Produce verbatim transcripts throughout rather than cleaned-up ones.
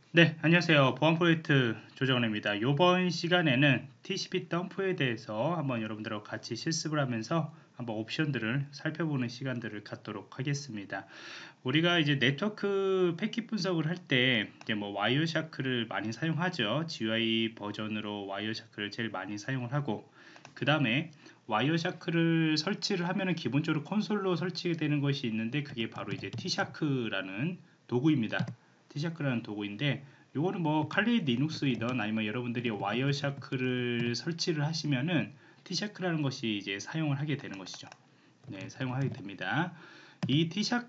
네, 안녕하세요. 보안 프로젝트 조정원입니다. 이번 시간에는 티씨피 덤프에 대해서 한번 여러분들하고 같이 실습을 하면서 한번 옵션들을 살펴보는 시간들을 갖도록 하겠습니다. 우리가 이제 네트워크 패킷 분석을 할 때 이제 뭐 와이어샤크를 많이 사용하죠. 지유아이 버전으로 와이어샤크를 제일 많이 사용을 하고, 그 다음에 와이어샤크를 설치를 하면은 기본적으로 콘솔로 설치되는 것이 있는데, 그게 바로 이제 티샤크라는 도구입니다. 티샤크라는 도구인데, 요거는 뭐 칼리 리눅스이든 아니면 여러분들이 와이어샤크를 설치를 하시면은 티샤크라는 것이 이제 사용을 하게 되는 것이죠. 네, 사용하게 됩니다. 이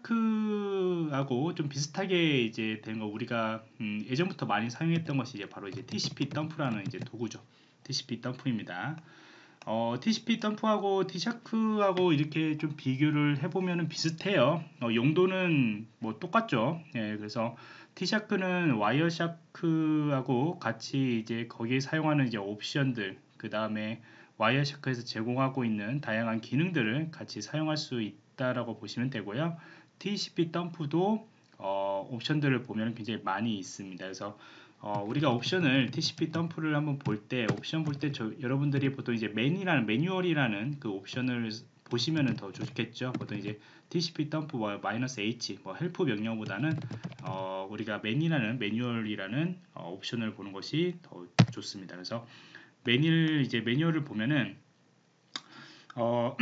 티샤크하고 좀 비슷하게 이제 된 거, 우리가 음, 예전부터 많이 사용했던 것이 이제 바로 이제 티씨피 덤프라는 이제 도구죠. 티씨피 덤프입니다. 어, 티씨피 덤프하고 티샤크하고 이렇게 좀 비교를 해보면 비슷해요. 어, 용도는 뭐 똑같죠. 예, 그래서 티샤크는 와이어샤크하고 같이 이제 거기에 사용하는 이제 옵션들, 그 다음에 와이어샤크에서 제공하고 있는 다양한 기능들을 같이 사용할 수 있다라고 보시면 되고요. 티씨피 덤프도 어, 옵션들을 보면 굉장히 많이 있습니다. 그래서 어, 우리가 옵션을 티씨피 덤프를 한번 볼 때, 옵션 볼 때 여러분들이 보통 이제 맨이라는 매뉴얼이라는 그 옵션을 보시면은 더 좋겠죠. 보통 이제 티씨피 덤프 뭐 마이너스 H 뭐 헬프 명령보다는 어, 우리가 맨이라는 매뉴얼이라는 어, 옵션을 보는 것이 더 좋습니다. 그래서 매뉴얼 이제 매뉴얼을 보면은 어,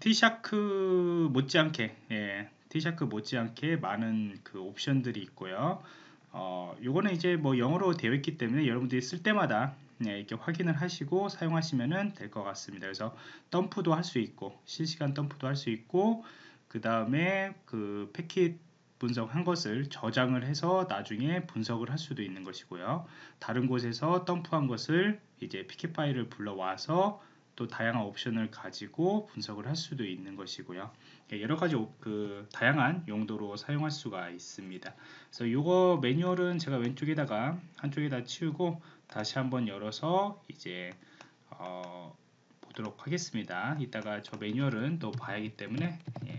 T샤크 못지않게, 예, T샤크 못지않게 많은 그 옵션들이 있고요. 어, 요거는 이제 뭐 영어로 되어 있기 때문에 여러분들이 쓸 때마다 예, 이렇게 확인을 하시고 사용하시면 될 것 같습니다. 그래서 덤프도 할 수 있고, 실시간 덤프도 할 수 있고, 그 다음에 그 패킷 분석한 것을 저장을 해서 나중에 분석을 할 수도 있는 것이고요. 다른 곳에서 덤프한 것을 이제 피켓 파일을 불러와서 또 다양한 옵션을 가지고 분석을 할 수도 있는 것이고요. 예, 여러 가지 그 다양한 용도로 사용할 수가 있습니다. 그래서 이거 매뉴얼은 제가 왼쪽에다가 한쪽에다 치우고 다시 한번 열어서 이제 어, 보도록 하겠습니다. 이따가 저 매뉴얼은 또 봐야 하기 때문에 예.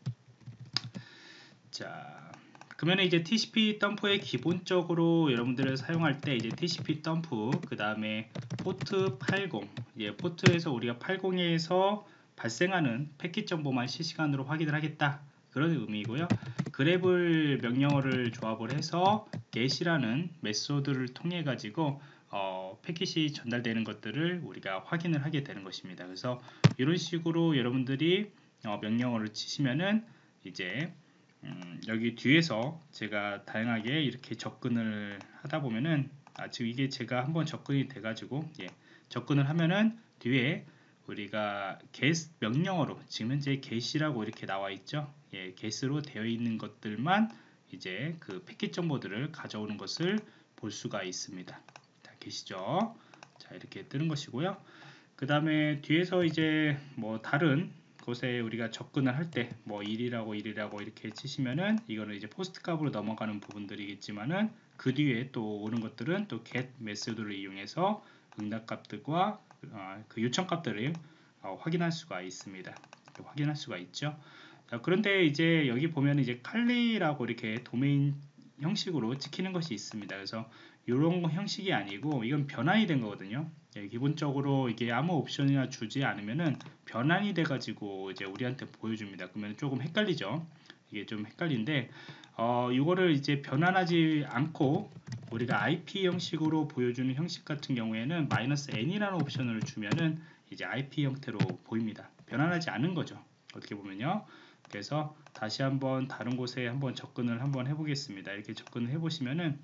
자, 그러면 이제 티씨피 덤프의 기본적으로 여러분들을 사용할 때 이제 티씨피 덤프, 그 다음에 포트 팔십, 예, 포트에서 우리가 팔십에서 발생하는 패킷 정보만 실시간으로 확인을 하겠다, 그런 의미이고요. 그래블 명령어를 조합을 해서 get이라는 메소드를 통해 가지고 어, 패킷이 전달되는 것들을 우리가 확인을 하게 되는 것입니다. 그래서 이런 식으로 여러분들이 어, 명령어를 치시면은 이제 음, 여기 뒤에서 제가 다양하게 이렇게 접근을 하다 보면은 아, 지금 이게 제가 한번 접근이 돼 가지고 예, 접근을 하면은 뒤에 우리가 get 명령어로 지금 현재 get이라고 이렇게 나와 있죠. 예, get으로 되어 있는 것들만 이제 그 패킷 정보들을 가져오는 것을 볼 수가 있습니다. 자, 계시죠? 자, 이렇게 뜨는 것이고요. 그 다음에 뒤에서 이제 뭐 다른 곳에 우리가 접근을 할 때 뭐 일이라고 일이라고 이렇게 치시면은 이거는 이제 포스트 값으로 넘어가는 부분들이겠지만은 그 뒤에 또 오는 것들은 또 get 메소드를 이용해서 응답 값들과 어, 그 요청 값들을 어, 확인할 수가 있습니다. 확인할 수가 있죠. 자, 그런데 이제 여기 보면 이제 칼리라고 이렇게 도메인 형식으로 찍히는 것이 있습니다. 그래서 이런 형식이 아니고 이건 변환이 된 거거든요. 예, 기본적으로 이게 아무 옵션이나 주지 않으면은 변환이 돼 가지고 이제 우리한테 보여줍니다. 그러면 조금 헷갈리죠. 이게 좀 헷갈린데 어, 이거를 이제 변환하지 않고 우리가 아이피 형식으로 보여주는 형식 같은 경우에는 마이너스 n이라는 옵션을 주면은 이제 아이피 형태로 보입니다. 변환하지 않은 거죠. 어떻게 보면요. 그래서 다시 한번 다른 곳에 한번 접근을 한번 해보겠습니다. 이렇게 접근을 해보시면은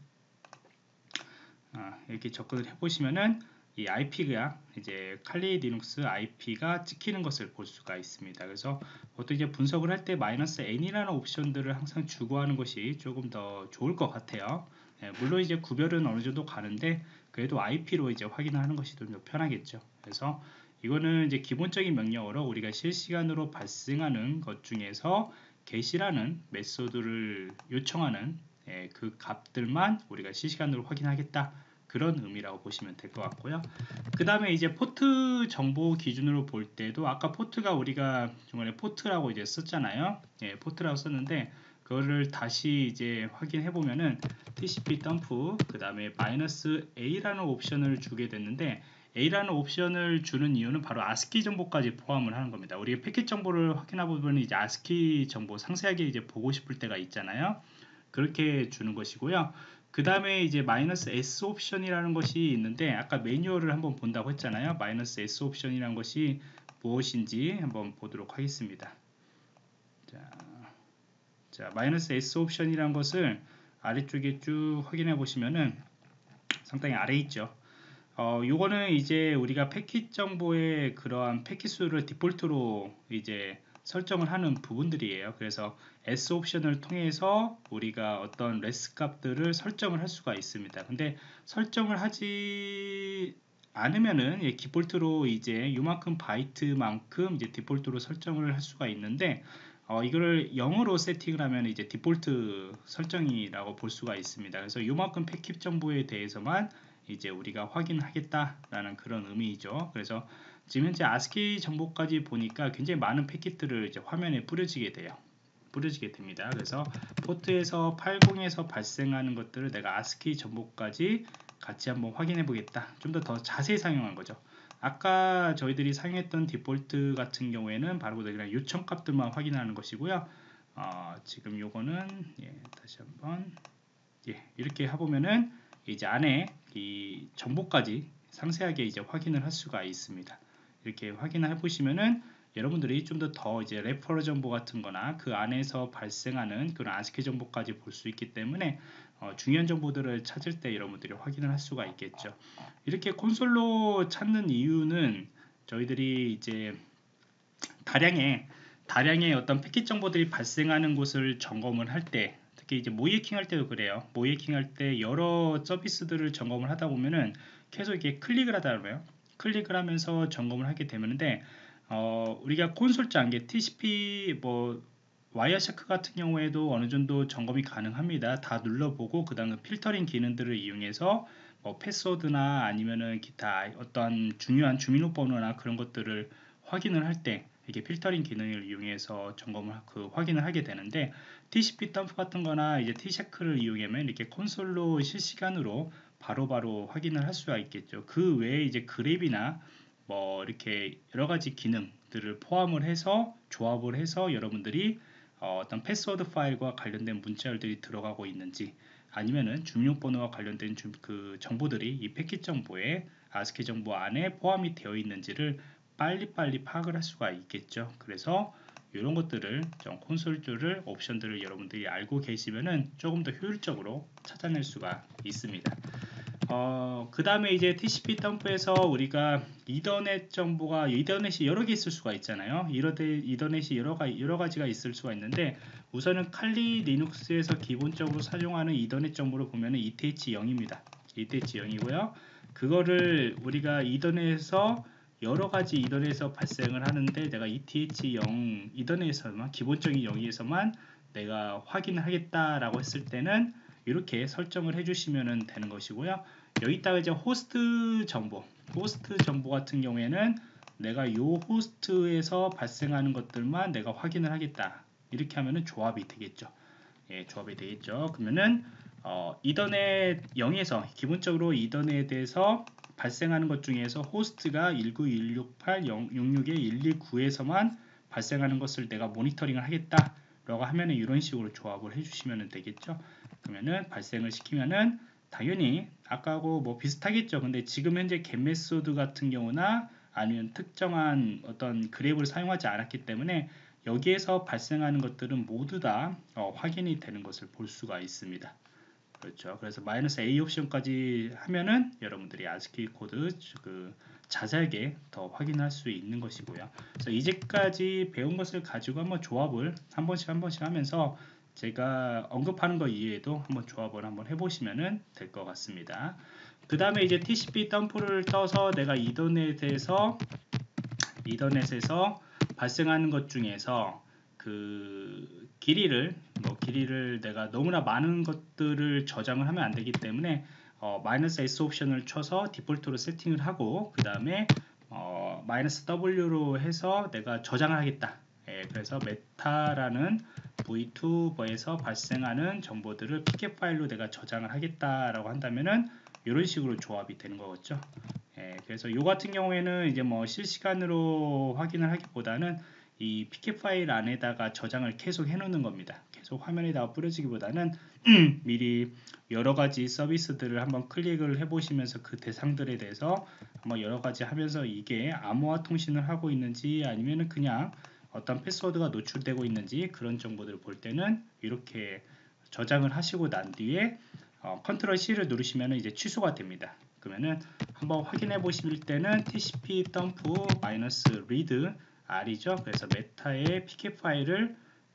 아, 이렇게 접근을 해보시면은 이 아이피가 이제 칼리 리눅스 아이피가 찍히는 것을 볼 수가 있습니다. 그래서 보통 이제 분석을 할 때 마이너스 n이라는 옵션들을 항상 주고 하는 것이 조금 더 좋을 것 같아요. 예, 물론 이제 구별은 어느 정도 가는데 그래도 아이피로 이제 확인하는 것이 좀 더 편하겠죠. 그래서 이거는 이제 기본적인 명령어로 우리가 실시간으로 발생하는 것 중에서 get이라는 메소드를 요청하는 예, 그 값들만 우리가 실시간으로 확인하겠다, 그런 의미라고 보시면 될 것 같고요. 그 다음에 이제 포트 정보 기준으로 볼 때도 아까 포트가 우리가 중간에 포트라고 이제 썼잖아요. 예, 포트라고 썼는데 그거를 다시 이제 확인해 보면은 티씨피 덤프 그 다음에 마이너스 A라는 옵션을 주게 됐는데, A라는 옵션을 주는 이유는 바로 아스키 정보까지 포함을 하는 겁니다. 우리가 패킷 정보를 확인하고 보면 이제 아스키 정보 상세하게 이제 보고 싶을 때가 있잖아요. 그렇게 주는 것이고요. 그 다음에 이제 마이너스 S 옵션이라는 것이 있는데, 아까 매뉴얼을 한번 본다고 했잖아요. 마이너스 S 옵션이라는 것이 무엇인지 한번 보도록 하겠습니다. 자, 자 마이너스 S 옵션이라는 것을 아래쪽에 쭉 확인해 보시면은 상당히 아래에 있죠. 어, 요거는 이제 우리가 패킷 정보의 그러한 패킷 수를 디폴트로 이제 설정을 하는 부분들이에요. 그래서 S 옵션을 통해서 우리가 어떤 레스 값들을 설정을 할 수가 있습니다. 근데 설정을 하지 않으면은 예, 디폴트로 이제 요만큼 바이트만큼 이제 디폴트로 설정을 할 수가 있는데, 어, 이거를 영으로 세팅을 하면 이제 디폴트 설정이라고 볼 수가 있습니다. 그래서 요만큼 패킷 정보에 대해서만 이제 우리가 확인하겠다라는 그런 의미이죠. 그래서 지금 현재 아스키 정보까지 보니까 굉장히 많은 패킷들을 이제 화면에 뿌려지게 돼요. 뿌려지게 됩니다. 그래서 포트에서 팔십에서 발생하는 것들을 내가 아스키 정보까지 같이 한번 확인해 보겠다. 좀 더 더 자세히 사용한 거죠. 아까 저희들이 사용했던 디폴트 같은 경우에는 바로 그냥 요청 값들만 확인하는 것이고요. 어, 지금 요거는 예, 다시 한번 예, 이렇게 해보면은 이제 안에 이 정보까지 상세하게 이제 확인을 할 수가 있습니다. 이렇게 확인을 해보시면은 여러분들이 좀 더 더 이제 레퍼러 정보 같은 거나 그 안에서 발생하는 그런 아스키 정보까지 볼 수 있기 때문에 어, 중요한 정보들을 찾을 때 여러분들이 확인을 할 수가 있겠죠. 이렇게 콘솔로 찾는 이유는 저희들이 이제 다량의 다량의 어떤 패킷 정보들이 발생하는 곳을 점검을 할 때, 특히 이제 모이에킹 할 때도 그래요. 모이에킹 할 때 여러 서비스들을 점검을 하다 보면은 계속 이렇게 클릭을 하다 보면 클릭을 하면서 점검을 하게 되는데, 어, 우리가 콘솔장, 티씨피 뭐 와이어샤크 같은 경우에도 어느 정도 점검이 가능합니다. 다 눌러보고 그 다음에 필터링 기능들을 이용해서 뭐 패스워드나 아니면은 기타 어떤 중요한 주민번호나 그런 것들을 확인을 할 때 이게 필터링 기능을 이용해서 점검을 그 확인을 하게 되는데, 티씨피 덤프 같은 거나 이제 티샤크를 이용하면 이렇게 콘솔로 실시간으로 바로바로 바로 확인을 할 수가 있겠죠. 그 외에 이제 그랩이나 뭐 이렇게 여러 가지 기능들을 포함을 해서 조합을 해서 여러분들이 어, 어떤 패스워드 파일과 관련된 문자열들이 들어가고 있는지, 아니면은 주민번호와 관련된 주, 그 정보들이 이 패킷 정보에 아스키 정보 안에 포함이 되어 있는지를 빨리빨리 파악을 할 수가 있겠죠. 그래서 이런 것들을 좀 콘솔 옵션들을 여러분들이 알고 계시면은 조금 더 효율적으로 찾아낼 수가 있습니다. 어, 그 다음에 이제 티씨피 덤프에서 우리가 이더넷 정보가 이더넷이 여러 개 있을 수가 있잖아요. 이더넷이 여러, 가, 여러 가지가 있을 수가 있는데, 우선은 칼리 리눅스에서 기본적으로 사용하는 이더넷 정보를 보면은 이티에이치 영입니다. 이티에이치 영이고요. 그거를 우리가 이더넷에서 여러 가지 이더넷에서 발생을 하는데, 내가 이티에이치 영 이더넷에서만 기본적인 영에서만 내가 확인을 하겠다라고 했을 때는 이렇게 설정을 해주시면 되는 것이고요. 여기다가 이제 호스트 정보, 호스트 정보 같은 경우에는 내가 이 호스트에서 발생하는 것들만 내가 확인을 하겠다. 이렇게 하면은 조합이 되겠죠. 예, 조합이 되겠죠. 그러면은 어, 이더넷 영에서 기본적으로 이더넷에서 발생하는 것 중에서 호스트가 일구일육팔 영육육에 일이구에서만 발생하는 것을 내가 모니터링을 하겠다 라고 하면은 이런 식으로 조합을 해주시면 되겠죠. 그러면은 발생을 시키면은 당연히 아까하고 뭐 비슷하겠죠. 근데 지금 현재 get 메소드 같은 경우나 아니면 특정한 어떤 그래프를 사용하지 않았기 때문에 여기에서 발생하는 것들은 모두 다 어, 확인이 되는 것을 볼 수가 있습니다. 그렇죠. 그래서 마이너스 A 옵션까지 하면은 여러분들이 아스키 코드 그 자세하게 더 확인할 수 있는 것이고요. 그래서 이제까지 배운 것을 가지고 한번 조합을 한 번씩 한 번씩 하면서 제가 언급하는 거 이외에도 한번 조합을 한번 해보시면 될 것 같습니다. 그 다음에 이제 티씨피 덤프를 떠서 내가 이더넷에서 이더넷에서 발생하는 것 중에서 그 길이를 뭐 길이를 내가 너무나 많은 것들을 저장을 하면 안 되기 때문에 어, 마이너스 S 옵션을 쳐서 디폴트로 세팅을 하고 그 다음에 어, 마이너스 W로 해서 내가 저장을 하겠다. 예, 그래서 메타라는 브이투버에서 발생하는 정보들을 피켓 파일로 내가 저장을 하겠다라고 한다면은 이런 식으로 조합이 되는 거겠죠. 예, 그래서 요 같은 경우에는 이제 뭐 실시간으로 확인을 하기보다는 이 피켓 파일 안에다가 저장을 계속 해 놓는 겁니다. 계속 화면에다가 뿌려지기보다는 미리 여러 가지 서비스들을 한번 클릭을 해 보시면서 그 대상들에 대해서 한번 여러 가지 하면서 이게 암호화 통신을 하고 있는지 아니면은 그냥 어떤 패스워드가 노출되고 있는지 그런 정보들을 볼 때는 이렇게 저장을 하시고 난 뒤에 어, 컨트롤 C를 누르시면 이제 취소가 됩니다. 그러면은 한번 확인해 보실 때는 티씨피 덤프 마이너스 리드 R이죠. 그래서 메타의 피켓 파일을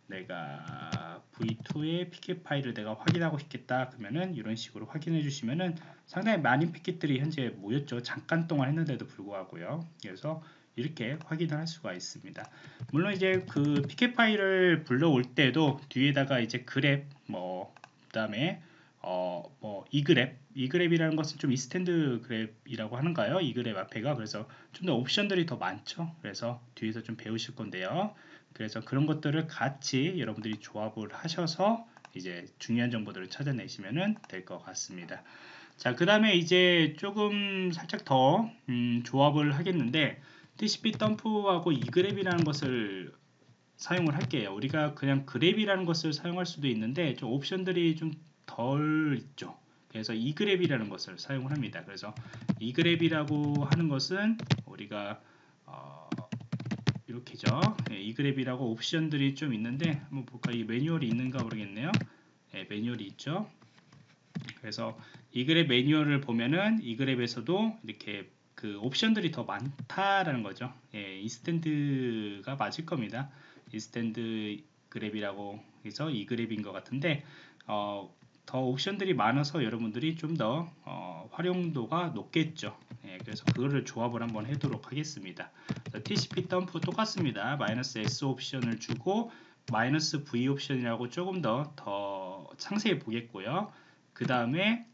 내가 브이투의 피켓 파일을 내가 확인하고 싶겠다. 그러면은 이런 식으로 확인해 주시면은 상당히 많은 피켓들이 현재 모였죠. 잠깐 동안 했는데도 불구하고요. 그래서 이렇게 확인을 할 수가 있습니다. 물론 이제 그 피켓 파일을 불러올 때도 뒤에다가 이제 그랩 뭐 그다음에 어 뭐 이그랩 이그랩이라는 것은 좀 이스탠드 그랩이라고 하는가요? 이그랩 앞에가 그래서 좀 더 옵션들이 더 많죠. 그래서 뒤에서 좀 배우실 건데요. 그래서 그런 것들을 같이 여러분들이 조합을 하셔서 이제 중요한 정보들을 찾아내시면 될 것 같습니다. 자, 그 다음에 이제 조금 살짝 더 음, 조합을 하겠는데 티씨피 덤프하고 이그랩이라는 것을 사용을 할게요. 우리가 그냥 그랩이라는 것을 사용할 수도 있는데 좀 옵션들이 좀 덜 있죠. 그래서 이그랩이라는 것을 사용을 합니다. 그래서 이그랩이라고 하는 것은 우리가 어, 이렇게죠. 예, 이그랩이라고 옵션들이 좀 있는데 한번 볼까? 이 매뉴얼이 있는가 모르겠네요. 예, 매뉴얼이 있죠. 그래서 이그랩 매뉴얼을 보면은 이그랩에서도 이렇게 그 옵션들이 더 많다라는 거죠. 예, 이스탠드가 맞을 겁니다. 이스탠드 그랩이라고 해서 이그랩인 것 같은데 어, 더 옵션들이 많아서 여러분들이 좀 더 어, 활용도가 높겠죠. 예, 그래서 그거를 조합을 한번 해도록 하겠습니다. 티씨피 덤프 똑같습니다. 마이너스 S 옵션을 주고 마이너스 V 옵션이라고 조금 더 더 상세히 보겠고요. 그 다음에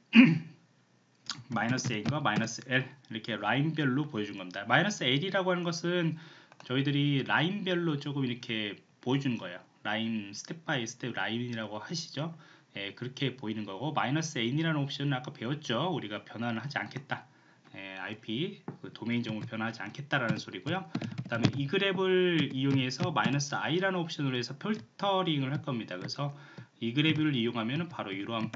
마이너스 A과 마이너스 L 이렇게 라인별로 보여준 겁니다. 마이너스 L이라고 하는 것은 저희들이 라인별로 조금 이렇게 보여주는 거예요. 라인 스텝 바이 스텝 라인이라고 하시죠. 예, 그렇게 보이는 거고 마이너스 N이라는 옵션은 아까 배웠죠. 우리가 변환을 하지 않겠다. 예, 아이피 그 도메인 정보 변화하지 않겠다라는 소리고요. 그 다음에 이 그랩을 이용해서 마이너스 I라는 옵션으로 해서 필터링을 할 겁니다. 그래서 이 그랩을 이용하면 바로 이러한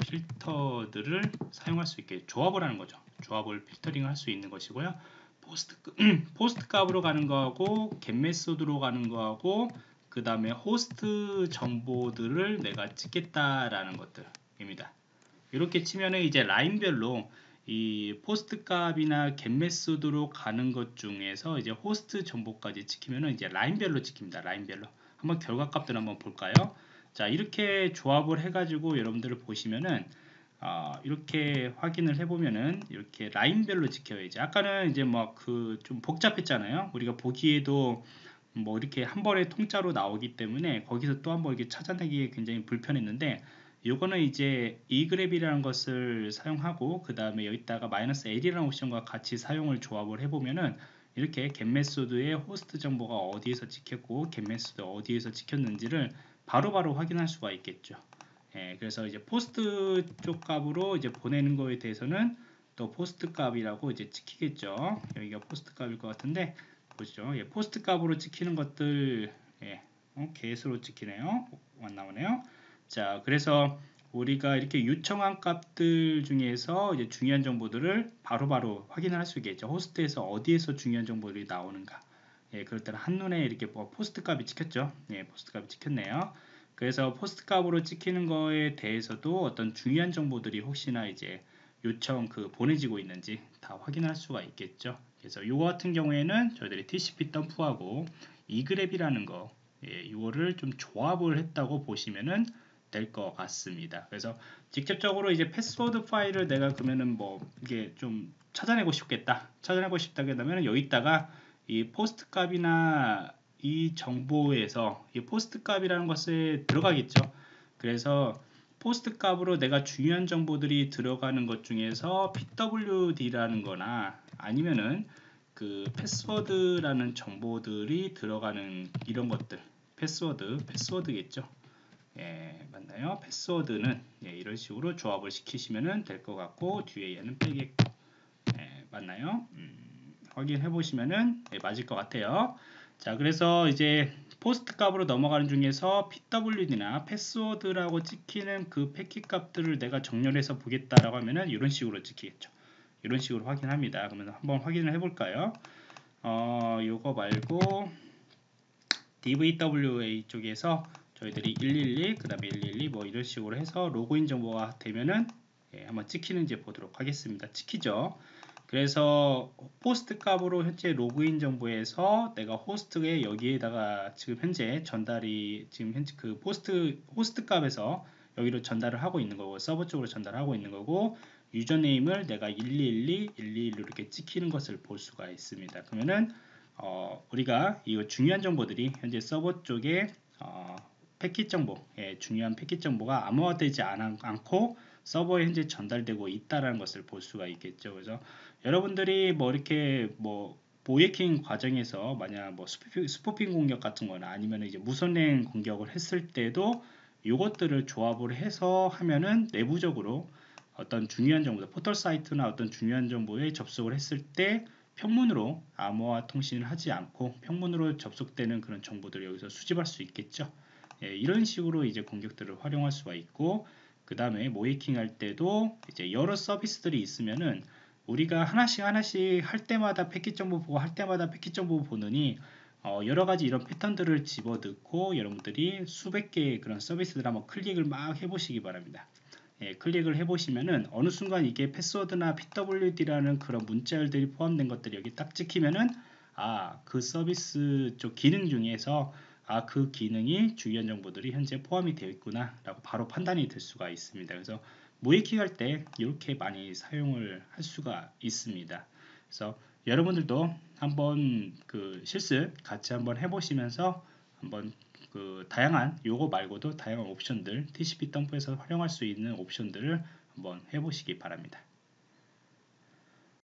필터들을 사용할 수 있게 조합을 하는 거죠. 조합을 필터링 할 수 있는 것이고요. 포스트, 포스트 값으로 가는 거하고 겟 메소드로 가는 거하고 그 다음에 호스트 정보들을 내가 찍겠다라는 것들입니다. 이렇게 치면은 이제 라인별로 이 포스트 값이나 겟 메소드로 가는 것 중에서 이제 호스트 정보까지 찍히면은 이제 라인별로 찍힙니다. 라인별로. 한번 결과 값들 한번 볼까요? 자, 이렇게 조합을 해가지고 여러분들을 보시면은 어, 이렇게 확인을 해보면은 이렇게 라인별로 찍혀요. 이제 아까는 이제 뭐 그 좀 복잡했잖아요. 우리가 보기에도 뭐 이렇게 한 번에 통짜로 나오기 때문에 거기서 또 한 번 이렇게 찾아내기 굉장히 불편했는데 요거는 이제 이그랩이라는 것을 사용하고 그 다음에 여기다가 마이너스 L이라는 옵션과 같이 사용을 조합을 해보면은 이렇게 겟 메소드의 호스트 정보가 어디에서 찍혔고 겟 메소드 어디에서 찍혔는지를 바로바로 바로 확인할 수가 있겠죠. 예, 그래서 이제 포스트 쪽 값으로 이제 보내는 거에 대해서는 또 포스트 값이라고 이제 찍히겠죠. 여기가 포스트 값일 것 같은데 보시죠. 예, 포스트 값으로 찍히는 것들 예, 어, 개수로 찍히네요. 안 나오네요. 자, 그래서 우리가 이렇게 요청한 값들 중에서 이제 중요한 정보들을 바로바로 바로 확인을 할 수 있겠죠. 호스트에서 어디에서 중요한 정보들이 나오는가. 예, 그럴 때는 한눈에 이렇게 뭐 포스트 값이 찍혔죠. 예, 포스트 값이 찍혔네요. 그래서 포스트 값으로 찍히는 거에 대해서도 어떤 중요한 정보들이 혹시나 이제 요청 그 보내지고 있는지 다 확인할 수가 있겠죠. 그래서 이거 같은 경우에는 저희들이 티씨피 덤프하고 이그랩이라는 거, 예, 이거를 좀 조합을 했다고 보시면은 될 것 같습니다. 그래서 직접적으로 이제 패스워드 파일을 내가 그러면은 뭐 이게 좀 찾아내고 싶겠다. 찾아내고 싶다게 되면 여기다가 이 포스트 값이나 이 정보에서 이 포스트 값이라는 것에 들어가겠죠. 그래서 포스트 값으로 내가 중요한 정보들이 들어가는 것 중에서 피더블유디라는 거나 아니면은 그 패스워드라는 정보들이 들어가는 이런 것들 패스워드 패스워드겠죠. 예, 맞나요? 패스워드는 예, 이런 식으로 조합을 시키시면 될 것 같고 뒤에 얘는 빼겠고 예, 맞나요? 음, 확인해 보시면은 예, 맞을 것 같아요. 자, 그래서 이제 포스트 값으로 넘어가는 중에서 피더블유디나 패스워드라고 찍히는 그 패킷 값들을 내가 정렬해서 보겠다라고 하면은 이런 식으로 찍히겠죠. 이런 식으로 확인합니다. 그러면 한번 확인을 해볼까요? 어, 요거 말고 디브이더블유에이 쪽에서 저희들이 일일이 그 다음에 일일이 뭐 이런 식으로 해서 로그인 정보가 되면은 예, 한번 찍히는지 보도록 하겠습니다. 찍히죠. 그래서 호스트 값으로 현재 로그인 정보에서 내가 호스트에 여기에다가 지금 현재 전달이 지금 현재 그 호스트 호스트 값에서 여기로 전달을 하고 있는 거고 서버 쪽으로 전달하고 있는 거고 유저네임을 내가 일이일이 일이일로 이렇게 찍히는 것을 볼 수가 있습니다. 그러면은 어, 우리가 이 중요한 정보들이 현재 서버 쪽에 어, 패킷 정보, 예, 중요한 패킷 정보가 암호화되지 않, 않고 서버에 현재 전달되고 있다라는 것을 볼 수가 있겠죠. 그래서 여러분들이 뭐 이렇게 뭐 보이킹 과정에서 만약 뭐 스포핑, 스포핑 공격 같은 거나 아니면 이제 무선행 공격을 했을 때도 이것들을 조합을 해서 하면은 내부적으로 어떤 중요한 정보들, 포털 사이트나 어떤 중요한 정보에 접속을 했을 때 평문으로 암호화 통신을 하지 않고 평문으로 접속되는 그런 정보들을 여기서 수집할 수 있겠죠. 예, 이런 식으로 이제 공격들을 활용할 수가 있고 그 다음에 모이킹 할 때도 이제 여러 서비스들이 있으면은 우리가 하나씩 하나씩 할 때마다 패킷 정보 보고 할 때마다 패킷 정보 보느니 어, 여러 가지 이런 패턴들을 집어넣고 여러분들이 수백 개의 그런 서비스들 한번 클릭을 막 해보시기 바랍니다. 예, 클릭을 해보시면은 어느 순간 이게 패스워드나 피더블유디라는 그런 문자열들이 포함된 것들이 여기 딱 찍히면은 아, 그 서비스 쪽 기능 중에서 아, 그 기능이 중요한 정보들이 현재 포함이 되어 있구나 라고 바로 판단이 될 수가 있습니다. 그래서 모이킹 할 때 이렇게 많이 사용을 할 수가 있습니다. 그래서 여러분들도 한번 그 실습 같이 한번 해보시면서 한번 그 다양한 요거 말고도 다양한 옵션들 티씨피 덤프에서 활용할 수 있는 옵션들을 한번 해보시기 바랍니다.